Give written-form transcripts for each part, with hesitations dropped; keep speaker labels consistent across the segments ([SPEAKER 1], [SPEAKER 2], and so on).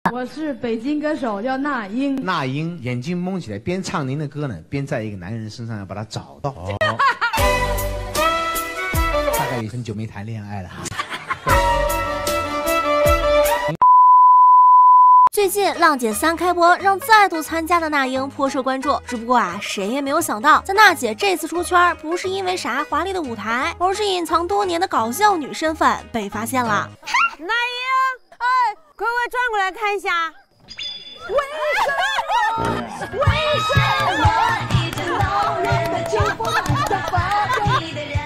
[SPEAKER 1] 我是北京歌手，叫那英。
[SPEAKER 2] 那英眼睛蒙起来，边唱您的歌呢，边在一个男人身上要把他找到。大概也很久没谈恋爱了。
[SPEAKER 3] 最近《浪姐3》开播，让再度参加的那英颇受关注。只不过啊，谁也没有想到，在娜姐这次出圈，不是因为啥华丽的舞台，而是隐藏多年的搞笑女身份被发现了。
[SPEAKER 4] 那英，哎，快快转过来看一下。为什么一直老人的就不能发对的人？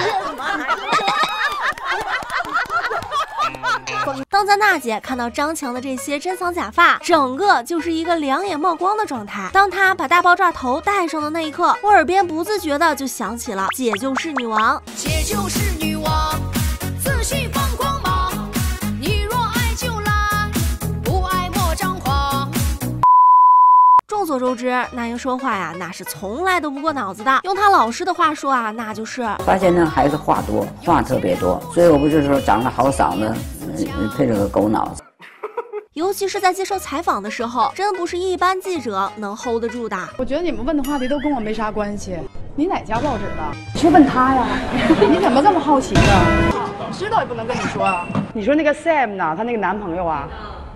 [SPEAKER 3] 当咱娜姐看到张强的这些珍藏假发，整个就是一个两眼冒光的状态。当她把大爆炸头戴上的那一刻，我耳边不自觉的就响起了姐就是女王，
[SPEAKER 4] 姐就是女王，自信放光芒，你若爱就来，不爱莫张狂。
[SPEAKER 3] 众所周知，那英说话呀，那是从来都不过脑子的。用她老师的话说啊，那就是
[SPEAKER 5] 发现那孩子话多，话特别多，所以我不是说长个好嗓子，配着个狗脑子。
[SPEAKER 3] 尤其是在接受采访的时候，真不是一般记者能 hold 得住的。
[SPEAKER 1] 我觉得你们问的话题都跟我没啥关系。你哪家报纸的？你去问他呀。你怎么这么好奇呢？知道也不能跟你说啊。你说那个 Sam 呢？她那个男朋友啊？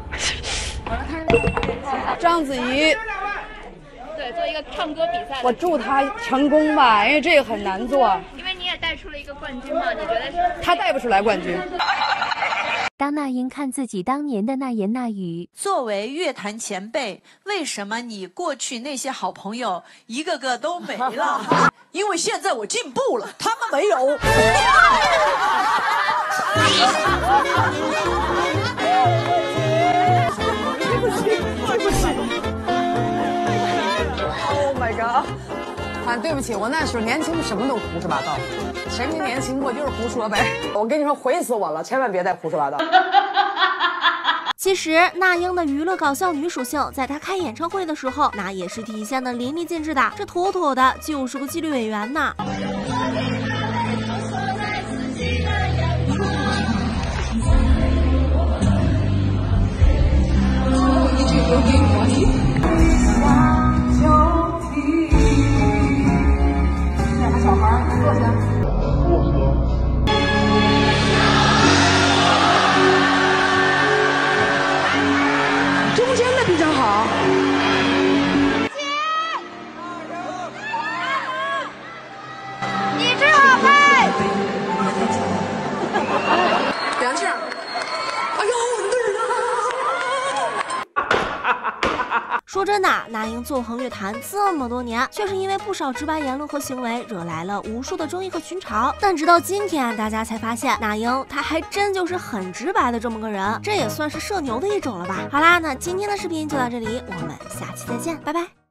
[SPEAKER 1] 章子怡。
[SPEAKER 6] 对，做一个唱歌比赛。
[SPEAKER 1] 我祝她成功吧，因为这个很难做。
[SPEAKER 6] 因为你也带出了一个冠军嘛，你觉得是？
[SPEAKER 1] 她带不出来冠军。
[SPEAKER 7] 当那英看自己当年的那言那语，
[SPEAKER 8] 作为乐坛前辈，为什么你过去那些好朋友一个个都没了？因为现在我进步了，他们没有。
[SPEAKER 1] Oh my god！ 啊，对不起，我那时候年轻，什么都胡说八道。谁没年轻过，就是胡说呗。我跟你说，毁死我了，千万别再胡说八道。
[SPEAKER 3] 其实那英的娱乐搞笑女属性，在她开演唱会的时候，那也是体现的淋漓尽致的。这妥妥的就是个纪律委员呢。
[SPEAKER 1] 中间的比较好。
[SPEAKER 4] 你最好看。
[SPEAKER 1] 梁静，哎呦，对了。
[SPEAKER 3] 说真的，那英纵横乐坛这么多年，确实因为不少直白言论和行为，惹来了无数的争议和群嘲。但直到今天，大家才发现，那英她还真就是很直白的这么个人，这也算是社牛的一种了吧。好啦，那今天的视频就到这里，我们下期再见，拜拜。